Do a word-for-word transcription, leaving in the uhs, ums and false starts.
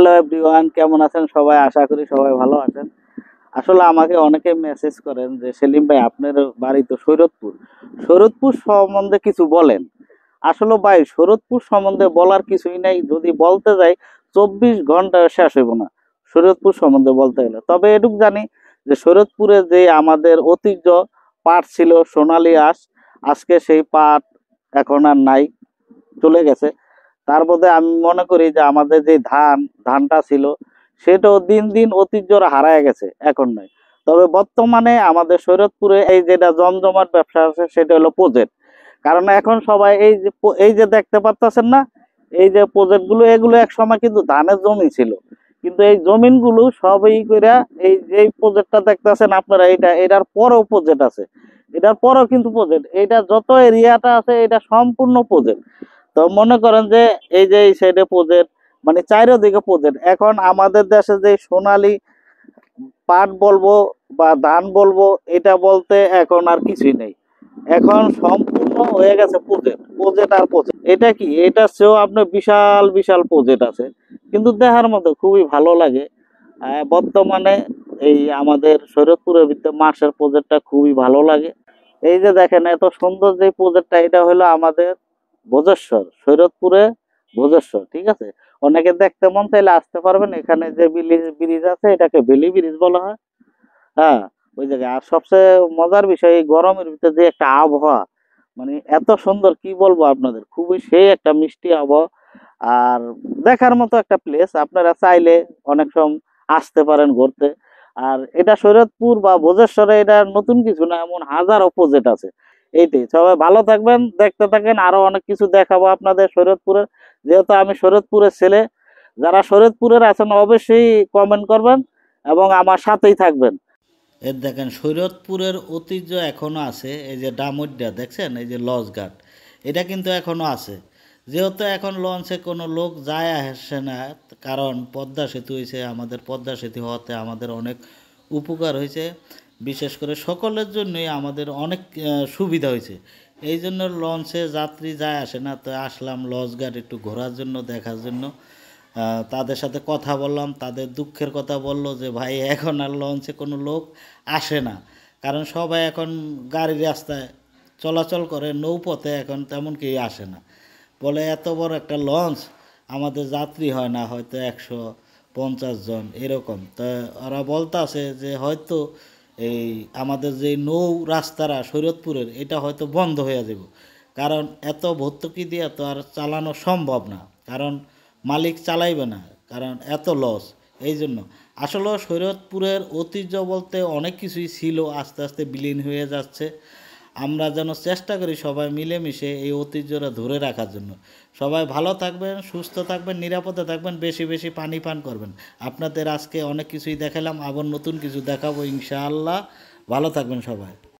Hello everyone, কেমন আছেন সবাই? আশা করি সবাই ভালো আছেন। আসলে আমাকে অনেকে মেসেজ করেন যে সেলিম ভাই, আপনার বাড়ি তো শরীয়তপুর, শরীয়তপুর সম্বন্ধে কিছু বলেন। আসলে ভাই, শরীয়তপুর সম্বন্ধে বলার কিছুই নাই। যদি বলতে যাই চব্বিশ ঘন্টা শেষ হইব না শরীয়তপুর সম্বন্ধে বলতে গেলে। তবে এটুক জানি যে শরীয়তপুরে যে আমাদের ঐতিহ্য পাট ছিল, সোনালী আঁশ, আজকে সেই পাট এখন আর নাই, চলে গেছে। তার মধ্যে আমি মনে করি যে আমাদের যে ধান ধানটা ছিল, সেটাও দিন দিন ঐতিহ্যরা হারায় গেছে, এখন নয়। তবে বর্তমানে আমাদের শরীয়তপুরে এই যেটা জমজমাট ব্যবসা আছে সেটা হলো প্রজেক্ট। কারণ এখন সবাই এই যে প- এই যে দেখতে পাচ্ছেন না, এই যে প্রজেক্ট গুলো, এগুলো এক সময় কিন্তু ধানের জমি ছিল। কিন্তু এই জমিনগুলো সবই কইরা এই যে প্রজেক্টটা দেখতেছেন আপনারা, এটা এটার পরেও প্রজেক্ট আছে, এটার পরেও কিন্তু প্রজেক্ট, এটা যত এরিয়াটা আছে এটা সম্পূর্ণ প্রজেক্ট। তো মনে করেন যে এই যে এই সাইডে প্রজেক্ট, মানে চারিদিকে প্রজেক্ট। এখন আমাদের দেশে যে সোনালী পাট বলবো বা ধান বলবো, এটা বলতে এখন আর কিছুই নেই। এখন সম্পূর্ণ হয়ে গেছে প্রজেক্ট, প্রজেক্ট আর প্রজেক্ট। এটা কি, এটা চেয়েও আপনার বিশাল বিশাল প্রজেক্ট আছে, কিন্তু দেখার মতো খুবই ভালো লাগে। আহ, বর্তমানে এই আমাদের শরীয়তপুরের ভিতরে মার্শের প্রজেক্টটা খুবই ভালো লাগে। এই যে দেখেন এত সুন্দর যে প্রজেক্টটা, এটা হলো আমাদের ভোজেশ্বর, শরীয়তপুরে ভোজেশ্বর, ঠিক আছে। অনেকে দেখতে মন চাইলে আসতে পারবেন। এখানে যে ব্রিজ আছে এটাকে বেলি ব্রিজ বলা হয়। হ্যাঁ, ওই জায়গায়। আর সবচেয়ে মজার বিষয়, এই গরমের ভিতরে যে একটা আবহাওয়া, মানে এত সুন্দর, কি বলবো আপনাদের, খুবই সেই একটা মিষ্টি আবহাওয়া। আর দেখার মতো একটা প্লেস, আপনারা চাইলে অনেক সময় আসতে পারেন ঘুরতে। আর এটা শরীয়তপুর বা ভোজেশ্বরে এটা নতুন কিছু না, এমন হাজার অপোজিট আছে। এইটাই। সবাই ভালো থাকবেন, দেখতে থাকেন, আরো অনেক কিছু দেখাবো আপনাদের শরীয়তপুরের। যেহেতু আমি শরীয়তপুরের ছেলে, যারা শরীয়তপুরের আছেন অবশ্যই কমেন্ট করবেন এবং আমার সাথেই থাকবেন। এর দেখেন শরীয়তপুরের ঐতিহ্য এখনও আছে। এই যে ডামুড্ডা দেখছেন, এই যে লঞ্চ ঘাট, এটা কিন্তু এখনও আছে। যেহেতু এখন লঞ্চে কোনো লোক যায় আসে না, কারণ পদ্মা সেতু হয়েছে। আমাদের পদ্মা সেতু হওয়াতে আমাদের অনেক উপকার হয়েছে, বিশেষ করে সকলের জন্যই আমাদের অনেক আহ, সুবিধা হয়েছে। এই জন্য লঞ্চে যাত্রী যায় আসে না, তো আসলাম লঞ্চ ঘাট একটু ঘোরার জন্য, দেখার জন্য। আহ, তাদের সাথে কথা বললাম, তাদের দুঃখের কথা বলল যে ভাই এখন আর লঞ্চে কোনো লোক আসে না, কারণ সবাই এখন গাড়ি রাস্তায় চলাচল করে, নৌপথে এখন তেমন কেউ আসে না। বলে এত বড় একটা লঞ্চ, আমাদের যাত্রী হয় না হয়তো একশো পঞ্চাশ জন এরকম। তো ওরা বলতাছে যে হয়তো এই আমাদের যে নৌ রাস্তারা শরীয়তপুরের, এটা হয়তো বন্ধ হয়ে যাবে, কারণ এত ভর্তুকি দিয়ে তো আর চালানো সম্ভব না, কারণ মালিক চালাইবে না, কারণ এত লস। এই জন্য আসলে শরীয়তপুরের ঐতিহ্য বলতে অনেক কিছুই ছিল, আস্তে আস্তে বিলীন হয়ে যাচ্ছে। আমরা যেন চেষ্টা করি সবাই মিলেমিশে এই ঐতিহ্যটা ধরে রাখার জন্য। সবাই ভালো থাকবেন, সুস্থ থাকবেন, নিরাপদে থাকবেন, বেশি বেশি পানি পান করবেন। আপনাদের আজকে অনেক কিছুই দেখালাম, আবার নতুন কিছু দেখাবো ইনশাআল্লাহ। ভালো থাকবেন সবাই।